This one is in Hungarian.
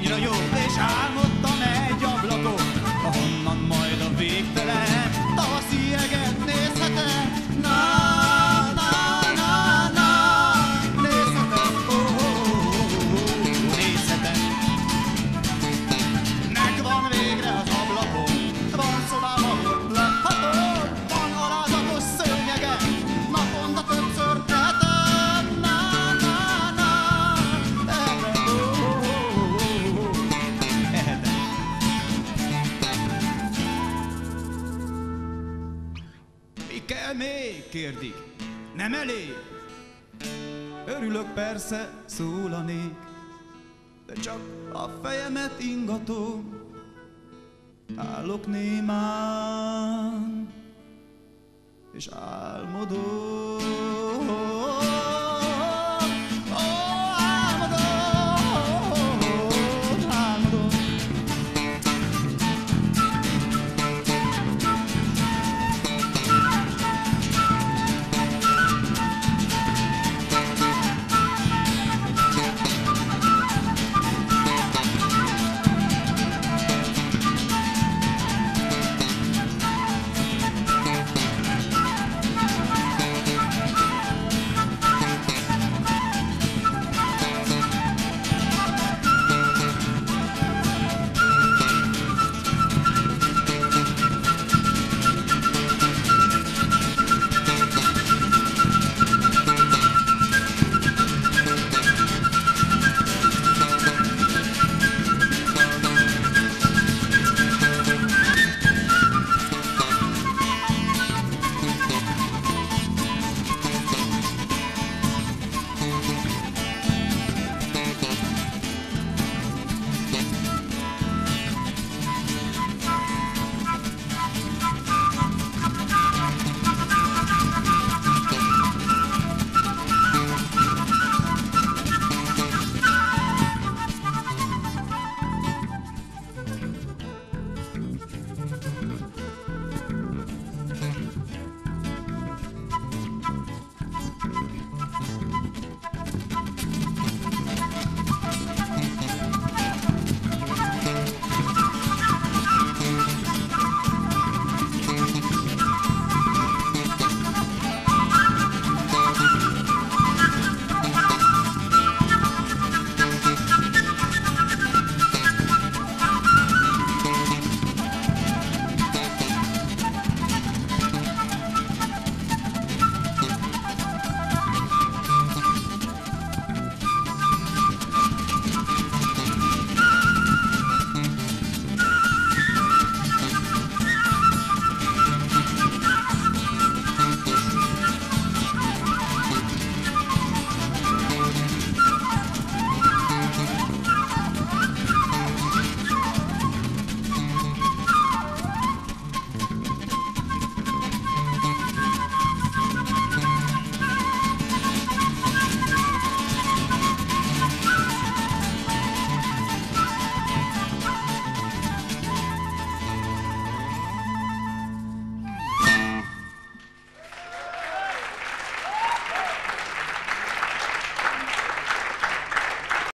annyira jó, és álmodtam egy ablakon, ahonnan majd a végtelen tavaszi jeget nézhetem. Na, na, na, na, nézhetem, nézhetem. Megvan végre az ablakon, van szobám, ahol lakhatom, van alázatos szőnyegem, naponta többször tehetem. Na, na, na, tehetem, tehetem. Mi kell még? Kérdik. Nem elég? Örülök persze, szólanék, de csak a fejemet ingatom. Állok némán, és álmodom.